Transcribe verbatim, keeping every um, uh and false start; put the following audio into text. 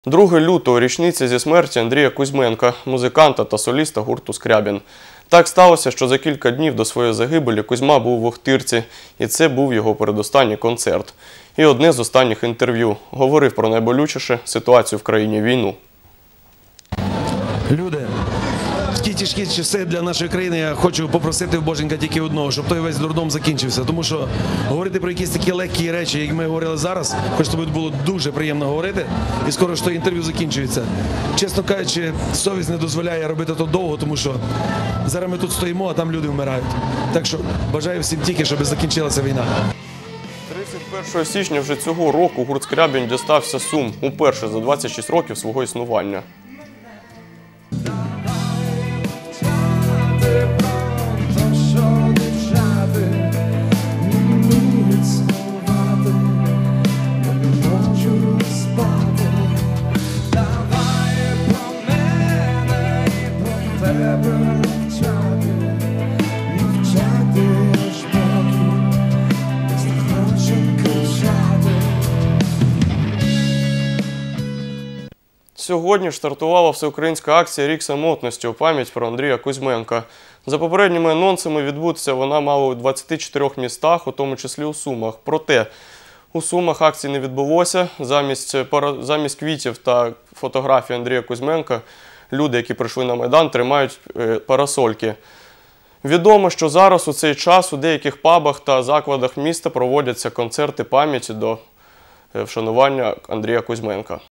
друге лютого – річниця зі смерті Андрія Кузьменка, музиканта та соліста гурту «Скрябін». Так сталося, що за кілька днів до своєї загибелі Кузьма був в Охтирці, і це був його передостанній концерт. І одне з останніх інтерв'ю. Говорив про найболючіше – ситуацію в країні, війну. Люди, в ті тяжкі часи для нашої країни я хочу попросити в Боженька тільки одного, щоб той весь дурдом закінчився. Тому що говорити про якісь такі легкі речі, як ми говорили зараз, хоч тобі було дуже приємно говорити, і скоро що інтерв'ю закінчується. Чесно кажучи, совість не дозволяє робити то довго, тому що зараз ми тут стоїмо, а там люди вмирають. Так що бажаю всім тільки, щоб закінчилася війна. тридцять першого січня вже цього року гурт «Скрябін» дістався Сум, уперше за двадцять шість років свого існування. Сьогодні ж стартувала всеукраїнська акція «Рік самотності» у пам'ять про Андрія Кузьменка. За попередніми анонсами відбутися вона мала у двадцяти чотирьох містах, у тому числі у Сумах. Проте у Сумах акції не відбулося. Замість, замість квітів та фотографій Андрія Кузьменка люди, які прийшли на Майдан, тримають парасольки. Відомо, що зараз у цей час у деяких пабах та закладах міста проводяться концерти пам'яті до вшанування Андрія Кузьменка.